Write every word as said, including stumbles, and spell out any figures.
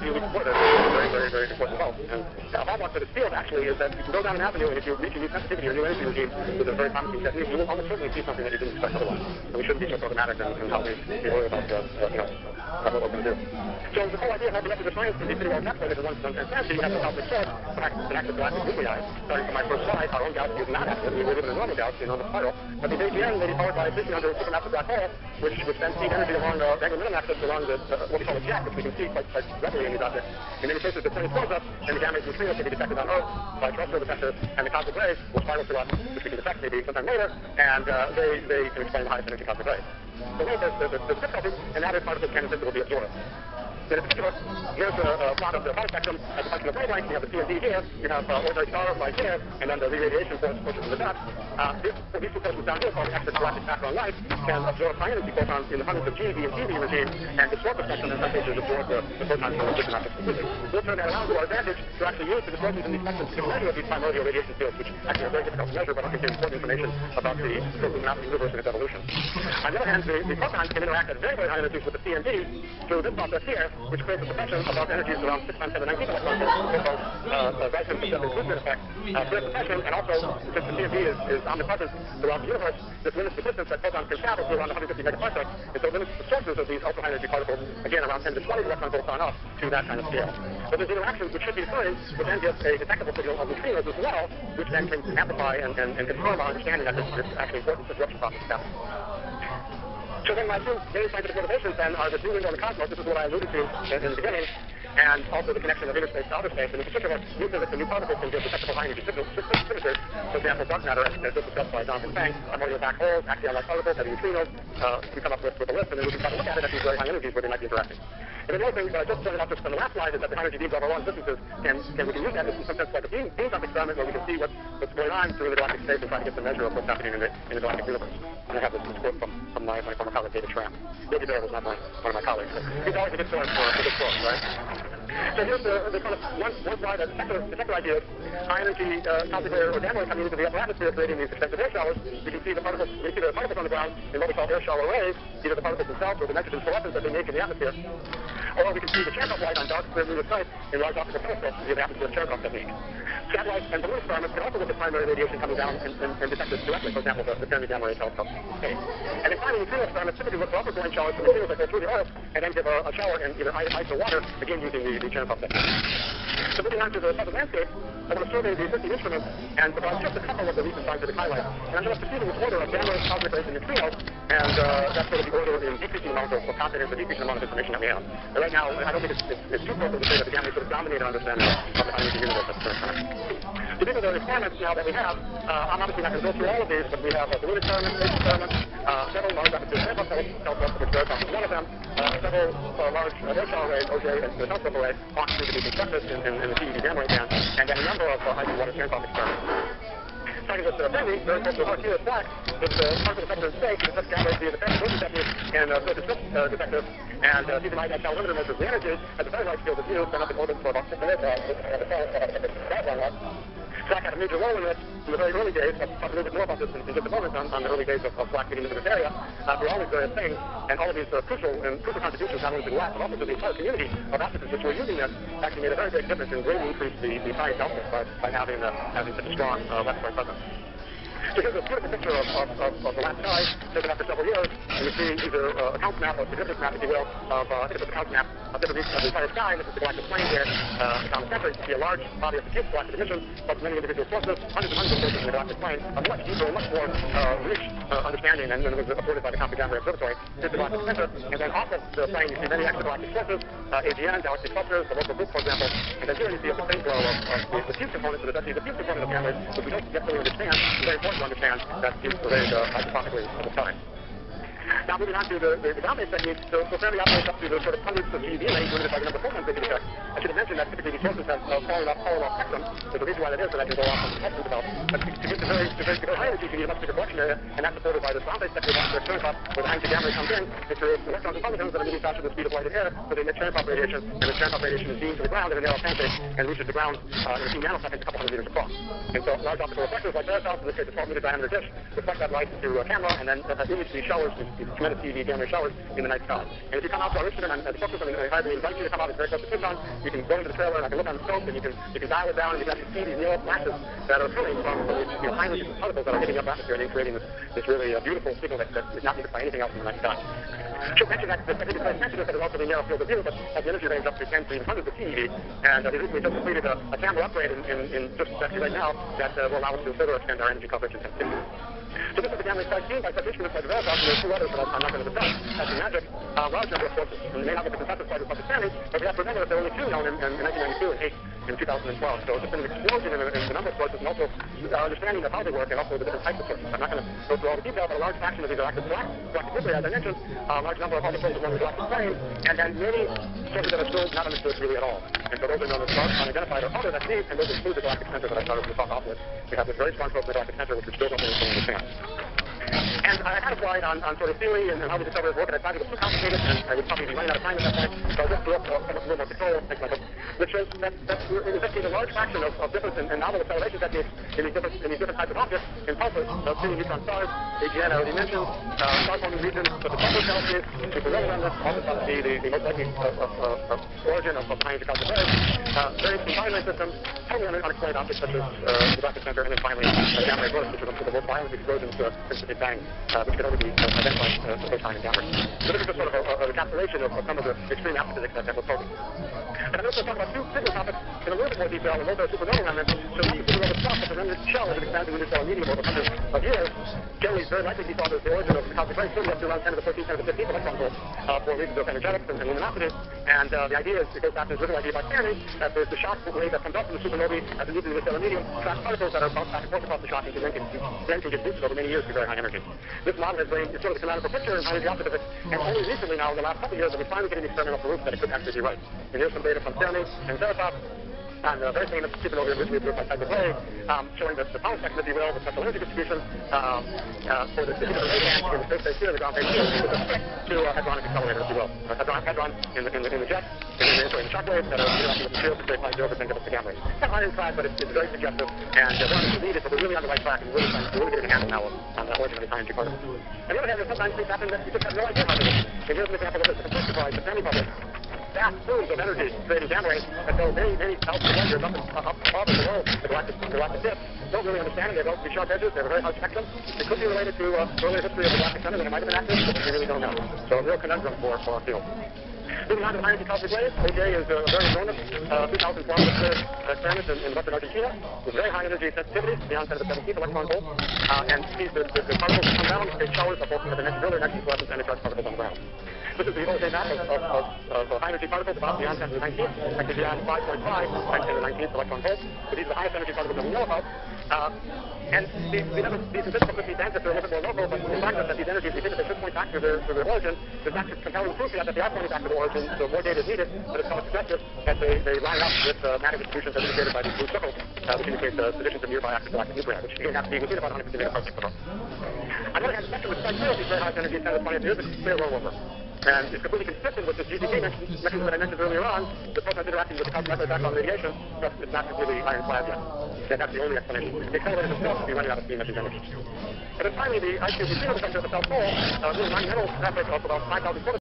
few weeks before this, it's very, very, very important result. And a hallmark of this field, actually, is that you can go down an avenue, and if you reach a new sensitivity or new energy regime with a very promising technique, you will almost certainly see something that you didn't expect otherwise. And we shouldn't be so programmatic in, in how we be worried about, uh, uh, you know, about what we're going to do. So the whole idea of molecular science can be pretty well encapsulated in one transparency. You have the cosmic source, the active galactic nuclei. Starting from my first slide, our own galaxy is not active. We live in a normal galaxy, a normal spiral. But the A G N may be powered by a fifteen hundred supermassive black hole, which, which then feed energy along the angular minimum axis along the, uh, what we call the jet, which we can see quite, quite readily in these objects. In many cases, the sun explodes us, and the gamma rays neutrinos can be detected on Earth by terrestrial detectors, and the cosmic rays will spiral to us, which we can detect maybe sometime later, and uh, they, they can explain the highest energy cosmic rays. So there's the, the, the difficulty, and that is particles can will be absorbed. In particular, here's a, a plot of the color spectrum as a function of wavelength. You have the C M D here, you have uh, ordinary star light here, and then the radiation force pushes from the dot. Uh, this, these two portions down here, called the extragalactic background light, can absorb high energy photons in the hundreds of G, B, and T V regime, and distort the spectrum, and in some cases absorb the, the photons from the different objects completely. We'll turn that around to our advantage to actually use the distortions in these spectrums to measure these primordial radiation fields, which actually are very difficult to measure, but I think contain important information about the luminosity universe and its evolution. On the other hand, the, the photons can interact at very, very high energies with the C M D through this process here, which creates a suppression above energies around six times seven nineteen electron volts, called uh, Dyson Inclusion effect. Uh, for suppression, and also, since the C M D is, is omnipresent throughout the universe, this limits the distance that photons can travel to around one hundred fifty megaparsecs, and so limits the sources of these ultra-high energy particles, again, around ten to twenty electron volts on up to that kind of scale. But these interactions, which should be occurring, would then give a detectable signal of neutrinos as well, which then can amplify and, and, and confirm our understanding that this, this actually important disruption process is happening. So then my two main scientific motivations then are the new window in the cosmos. This is what I alluded to in, in the beginning, and also the connection of inner space to outer space. And in particular, new physics and new particles can give detectable high energy signatures. For example, dark matter, as just discussed by Jonathan Fang, primordial black holes, axion-like particles, heavy neutrinos. Uh, we come up with, with a list, and then we can try to look at it at these very high energies where they might be interacting. And another thing that I just pointed out just on the last slide is that the high energy beams over long distances can, can we can use that in some sense like a beam, beam up experiment where we can see what, what's going on through the galactic space and try to get some measure of what's happening in the, in the galactic universe. And I have this, this quote from, from my, my former colleague, David Schramm. David Bear was not my, one of my colleagues, but he's always a good source for a good source, right? So here's the, the kind of one, one slide that the second idea is high energy uh, cosmic ray or gamma ray coming into the upper atmosphere creating these extensive air showers. You can see the particles, you see the particles on the ground in what we call air shower rays, either the particles themselves or the nitrogen fluorescence that they make in the atmosphere. Or we can see the Cherenkov light on dark clear lunar night in large optical telescopes via the atmospheric Cherenkov technique. Satellites and balloon experiments can also look at primary radiation coming down and, and, and detect it directly, for example, the, the Fermi Gamma Ray Telescope. Okay. And then finally, neutrino experiments typically look for upper going showers from neutrinos that go through the Earth and then give a, a shower in either ice or water, again using the, the Cherenkov technique. So moving on to the southern landscape, I want to survey the existing instruments and provide just a couple of the recent scientific highlights. And I'm going to proceed in this order of gamma rays, cosmic rays, and neutrinos, and uh, that's sort of the order in decreasing amount of confidence, the decreasing amount of information that we have. And right now, I don't think it's, it's, it's too close to say that the gamma rays sort of dominate our understanding of the high energy universe at the current time. So these are the experiments now that we have. Uh, I'm obviously not going to go through all of these, but we have uh, balloon experiments, space experiments, uh, several large atmospheric Cherenkov telescopes, which Barrett is one of them, uh, several uh, large uh, air shower arrays, O J and the telescope array, launched through to be constructed in, in, in the C E D gamma ray band, and then a number of uh, high-speed water Cherenkov experiments. Starting with uh, Fermi, very close to the heart here is black. It's a uh, particle detector in space. It detects gamma rays via the Fermi motion technique and uh, surface drift uh, detector. And uh, these light actual limiter measures the energy as the very light field is used, then up in orbit for about six minutes. So that had a major role in it in the very early days. I'll talk a little bit more about this in, in just a moment on, on the early days of, of black getting into this area. Uh, for all these various things, and all of these uh, crucial and crucial contributions, not only to the lab, but also to the entire community of astrophysicists who are using this, actually made a very big difference and greatly increased the, the science output by, by having, uh, having such a strong uh, laboratory presence. So here's a beautiful picture of, of, of, of the last sky taken after several years, and you see either uh, a count map or a significance map, if you will, of, uh, I think it's a count map of different regions of the entire sky, and this is the galactic plane here, uh, down the center. You can see a large body of diffuse galactic emissions, plus many individual sources, hundreds and hundreds of sources in the galactic plane, a much deeper, much more uh, rich uh, understanding than was afforded by the Compton Gamma Ray Observatory. Here's the galactic center, and then off of the plane you see many extragalactic sources, uh, A G N, galaxy clusters, the local group, for example, and then here you see a sustained glow of, of the, the fuse components of the Dutchie. The fuse component of gamma rays, which we don't yet fully understand, is very important to understand that fuse arrays uh, isotopically at the time. Now moving on to the, the, the dominance technique, so, so Fermi operates up to the sort of hundreds of G E V rays limited by the number of photons they can detect. I should have mentioned that typically these sources have uh, fallen off, fallen off spectrum. There's a reason why that is, so that can go off on the spectrum develop. But to, to get to very, to very, to very high energy, you need a much bigger collection area, and that's supported by the ground-based technique of the Cherenkov, where the high energy gamma ray comes in, it creates electrons and positons that are moving faster than the speed of light in air, so they emit Cherenkov radiation, and the Cherenkov radiation is beamed to the ground in a narrow pancake and reaches the ground uh, in a few nanoseconds, a couple hundred meters across. And so large optical reflectors like Veritons, in this case a twelve meter diameter dish, reflect that light through a camera, and then uh, image these showers, these, these tremendous T V gamma showers in the night sky. And if you come out to our instrument and, and focus on it, I highly invite you to come out. It's very close to Tucson. You can go into the trailer and I can look on the scope and you can you can dial it down and you can actually see these near flashes that are coming from the you know, highly particles that are hitting up atmosphere and creating this, this really uh, beautiful signal that, that is not needed by anything else in the night sky. Should mention that the technical sensitive is a relatively narrow field of view, but has the energy range up to ten to even hundreds of T eV. And uh, we recently just completed a, a camera upgrade in, in, in just actually right now that uh, will allow us to further extend our energy coverage and sensitivity. So this is the gamma sky seen by such instruments like the Veritone, and there are two others that I'm not going to discuss. That's the magic, uh, large number of sources. And we may not get the consensus quite as much as Sammy, but we have to remember that there are only two known in, in, in nineteen ninety-two and eight in two thousand twelve. So it's just been an explosion in, in the number of sources and also our understanding of how they work and also the different types of sources. I'm not going to go through all the detail, but a large fraction of these are active black, galactic nuclei, as I mentioned, a large number of particles along the galactic plane, and then many sources that are still not understood really at all. And so those are known as dark, unidentified, or other techniques, and those include the galactic center that I started to talk off with. We have this very strong focus on the galactic center, which we still don't really fully understand. And I had a slide on, on sort of theory and, and how we discovered work, and I thought it was too complicated, and I would probably be running out of time at that point, so I just threw up uh, a little more control, things like that, which shows that, that it was actually a large fraction of, of difference in, in novel acceleration techniques in these different, in these different types of objects, in pulses, uh, spinning neutron stars, A G N, I already mentioned, uh, star-forming regions, but the pulsar galaxies, supernova remnants, also thought to be the, the most likely of, of, of, of origin of, of the high-energy cosmic rays, uh, various binary systems, totally unexplained objects such as uh, the galactic center, and then finally uh, gamma ray bursts, which are the most violent explosions uh, since the Big Bang, uh, which could only be uh, identified uh, for photon and gamma. So this is just sort of a, a, a encapsulation of, of some of the extreme astrophysics that, that we're posing. And I'm also talking about two signal topics in a little bit more detail, and those are supernova remnants. So the supernova stuff, the remnant shell has been expanding into a medium over hundreds of years. Generally, very likely to be thought as the origin of the cosmic rays, certainly up to around ten to the fourteen, ten to the fifteen electron volts uh, for reasons of energetics and, and luminosity. And uh, the idea is, it goes back to this original idea by Stanley, that there's the shock wave that comes up from the supernovae at the nucleus of the stellar medium, traps particles that are bounced back and forth across the shock and can then, can, then can get boosted over many years to very high energy. This model has been sort of the canonical picture in high-energy astrophysics, and only recently now, in the last couple of years, that we finally getting experimental proof that it could actually be right. And here's some data from Stanley and Veritone, and uh, very famous supernova originally observed by Tycho Brahe, um, showing that the power spectrum, if you will, the special energy distribution um, uh, for the particular ray band in the space station here, the ground phase field, with respect to a hadronic accelerator, if you will. A hadron, hadron in the, in the, in the jet, and then in the shock waves that are interacting with the field, which they find over and give us the gamma rays. It's not high inside, but it's, it's very suggestive, and uh, one is needed, but we're really on the right track, and we're really, trying, we're really getting a handle now on the origin of these high-energy particles. On the other hand, there's sometimes things happen that you just have no idea how to do. And here's an example of this, the complete surprise, the semi-public. Vast plumes of energy creating gamma rays that go many, many thousands of light years up, up above and below the galactic, the galactic disk. Don't really understand it. They have relatively sharp edges. They have a very hard spectrum. It could be related to uh, earlier history of the galactic center, and it might have been active, but we really don't know. So a real conundrum for, for our field. Moving on to high-energy cosmic rays, O J is a very enormous uh, two thousand four hundred experiment in, in western Argentina with very high energy sensitivity, beyond ten to the seventeenth electron volt, uh, and sees the, the, the particles that come down, they showers of both, as I mentioned earlier, nitrogen fluorescence and the charged particles on the ground. This is the O J map of, of, of, of uh, high-energy particles about beyond ten to the nineteenth, actually beyond five point five times ten to the nineteenth electron volts. So these are the highest energy particles that we know about. Uh, and these, we never, these statistical could be dense if they're a little bit more local, but the fact that these energies, we think that they should point back to their, to their origin, there's actually compelling proof that they are pointing back to the origin, so more data is needed, but it's somewhat suggestive that they, they line up with uh, matter distributions as indicated by these blue circles, uh, which indicate the positions of nearby active galactic nuclei, which again have to be within about one hundred fifty megaparsecs per second. On the other hand, the spectrum is quite clear of these very high energy ten to the twentieth years, it's clear rollover. And it's completely consistent with the G C P mechanism that I mentioned earlier on, the photons interacting with the cosmic background radiation, but it's not completely ironclad yet. And that's the only explanation. The accelerator itself will be running out of steam at these energies. And then finally, the I Q C of the center of the South Pole, uh, really monumental effort of about five thousand